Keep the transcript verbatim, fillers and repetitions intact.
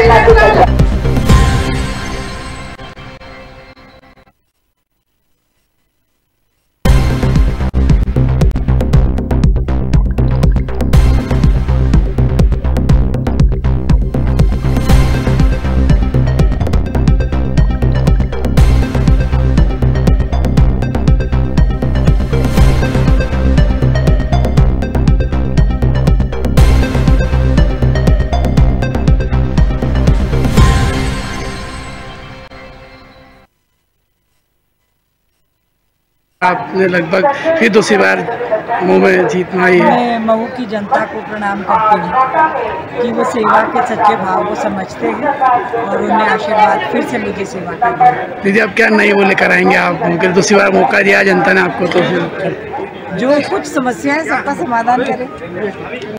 आपने लगभग फिर दूसरी बार मऊ में जीत पाई है। मैं मऊ की जनता को प्रणाम करती हूँ कि वो सेवा के सच्चे भाव को समझते हैं और उन्हें आशीर्वाद फिर से मुझे सेवा करना है। दीदी अब क्या नई वो लेकर आएंगे आप? क्योंकि दूसरी बार मौका दिया जनता ने आपको, तो फिर जो कुछ समस्या है सबका समाधान करें।